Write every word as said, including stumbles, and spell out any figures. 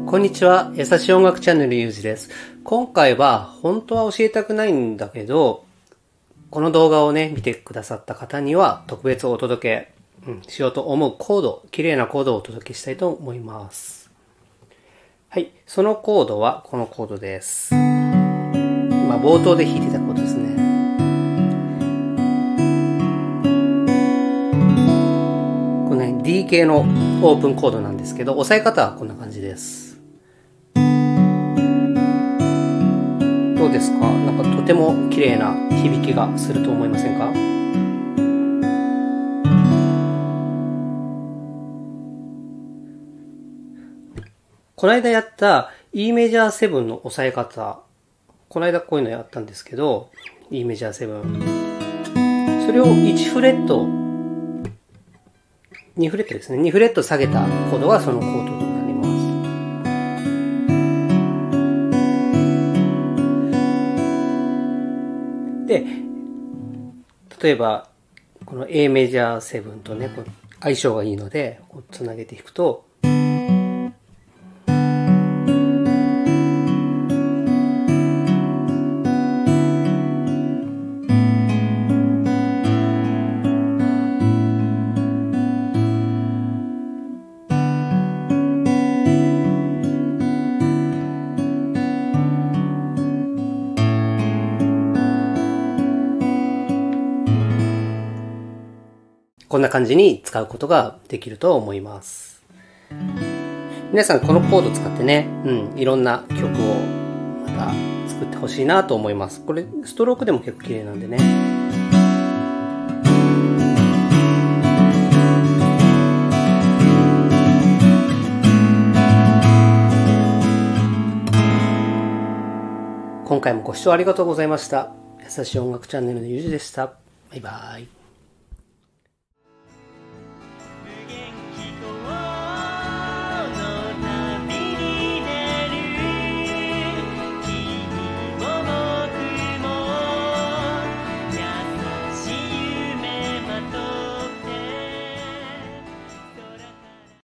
こんにちは。優しい音楽チャンネルゆうじです。今回は本当は教えたくないんだけど、この動画をね、見てくださった方には特別お届け、うん、しようと思うコード、綺麗なコードをお届けしたいと思います。はい。そのコードはこのコードです。まあ、冒頭で弾いてたコードですね。このね、D 系のオープンコードなんですけど、押さえ方はこんな感じです。どうですか？なんかとても綺麗な響きがすると思いませんか？この間やった E メジャーセブンの押さえ方、この間こういうのやったんですけど、E メジャーセブン。それをいちフレット、にフレットですね。にフレット下げたコードがそのコードになります。で、例えば、この A メジャーセブンとね、こう相性がいいので、こうつなげていくと、こんな感じに使うことができると思います。皆さんこのコード使ってね、うん、いろんな曲をまた作ってほしいなと思います。これストロークでも結構綺麗なんでね。今回もご視聴ありがとうございました。優しい音楽チャンネルのゆうじでした。バイバイ。